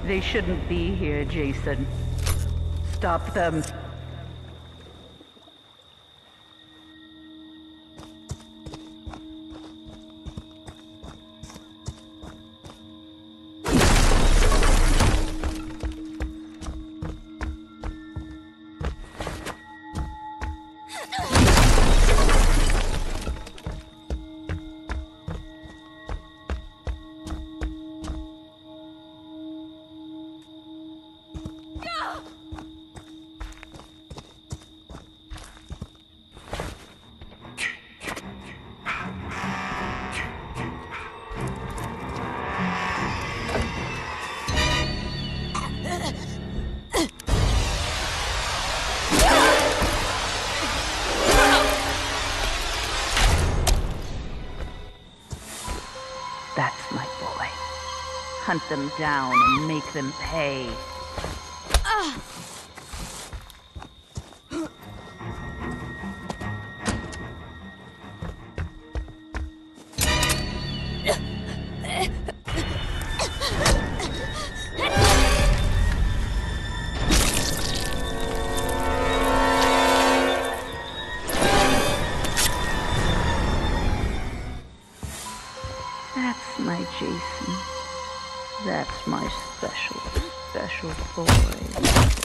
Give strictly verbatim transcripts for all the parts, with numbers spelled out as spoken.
They shouldn't be here, Jason. Stop them. That's my boy. Hunt them down and make them pay. That's my Jason. That's my special, special boy.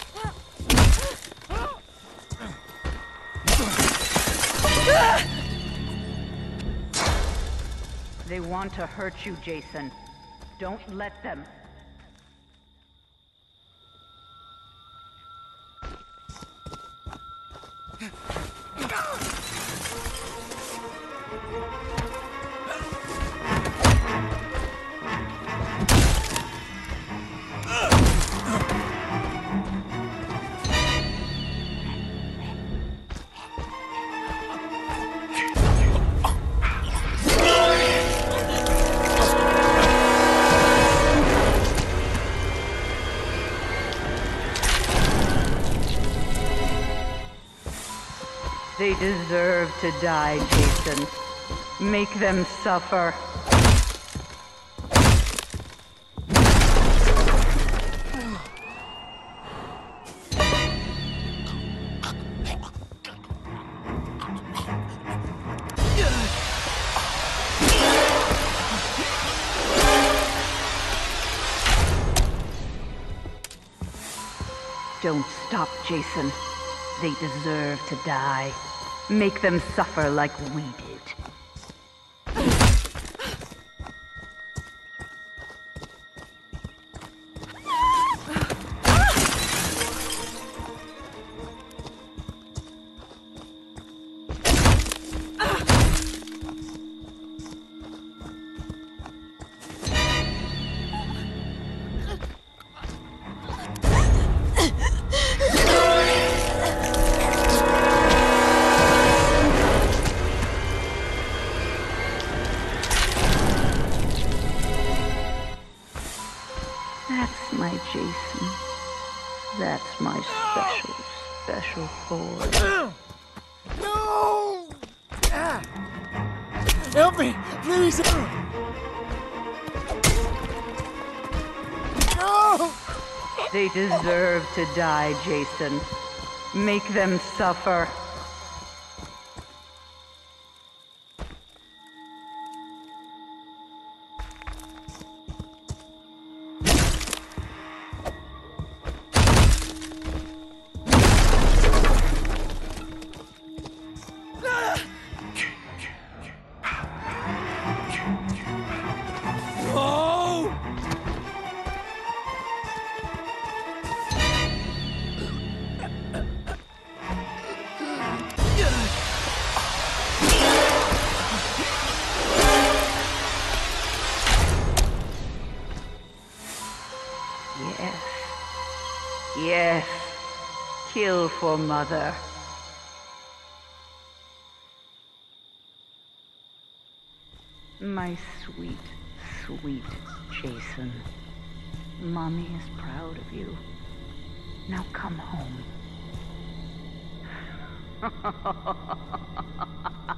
They want to hurt you, Jason. Don't let them. They deserve to die, Jason. Make them suffer. Don't stop, Jason. They deserve to die. Make them suffer like we did. That's my Jason. That's my special, special boy. No! Help me, please! No! They deserve to die, Jason. Make them suffer. Yes. Yes. Kill for Mother. My sweet, sweet Jason. Mommy is proud of you. Now come home.